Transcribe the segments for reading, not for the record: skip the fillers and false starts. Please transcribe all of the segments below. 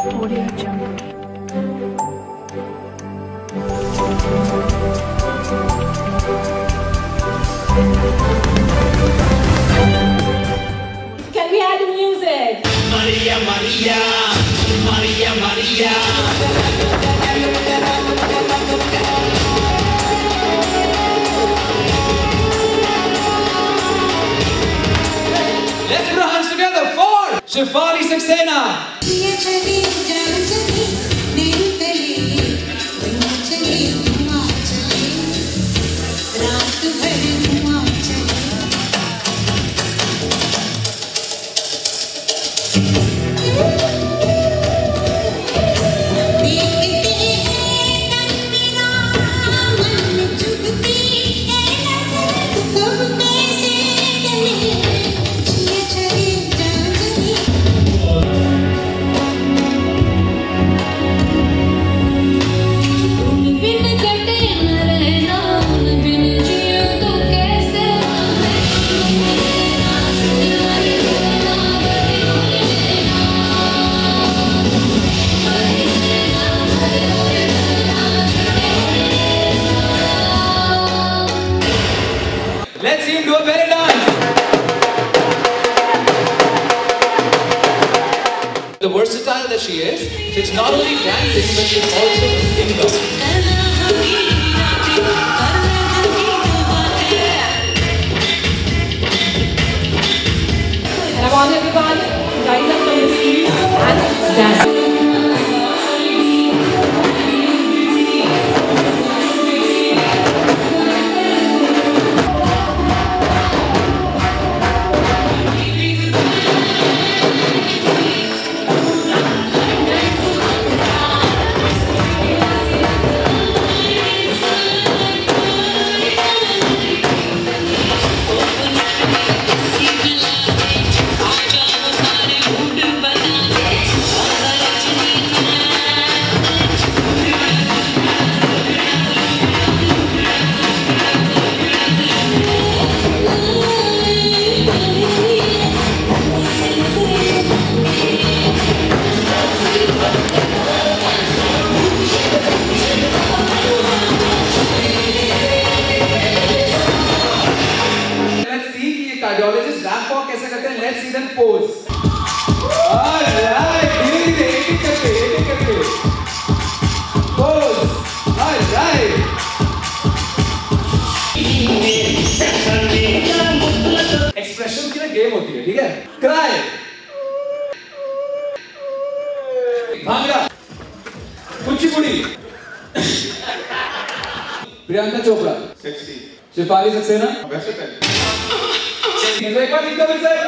Audio Jungle. Can we add the music? Maria, Maria, Maria, Maria. Let's put our hands together for Shefali Saxena. Let's see him do a belly dance. The versatile that she is, she's not only dancing, but she's also a singer. And I want everyone to rise up from the seat and dance. Cardiologists rap walk कैसे करते हैं? Let's see them pose. Alright, धीरे-धीरे एक करके pose. Alright. Expressions की ना game होती है, ठीक है? Cry. Bhangra. Kuchipudi. Priyanka Chopra. Sexy. Shefali Saxena. Versatile. एक बार इनका भी से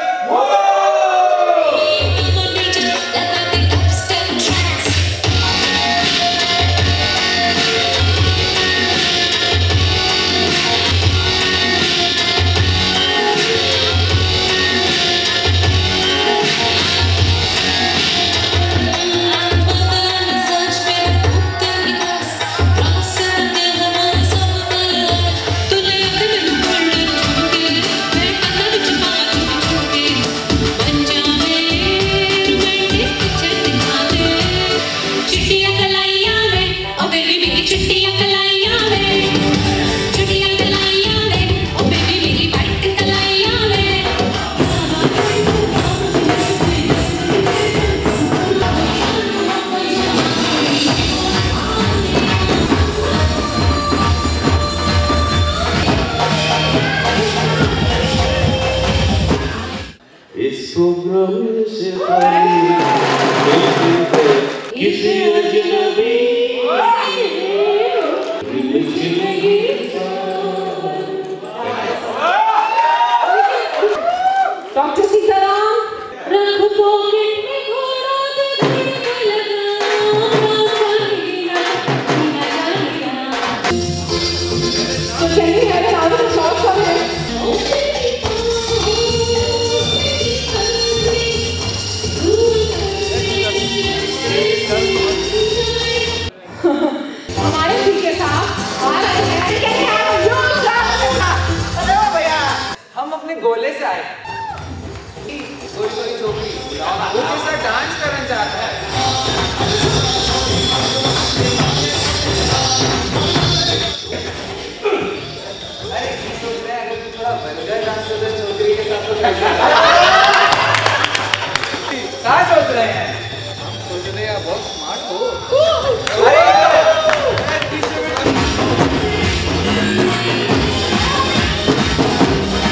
क्या सोच रहे हैं? सोच रहे हैं बहुत स्मार्ट हो।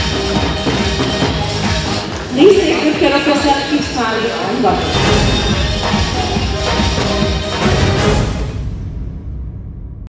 Please take good care of yourself, keep smiling and welcome.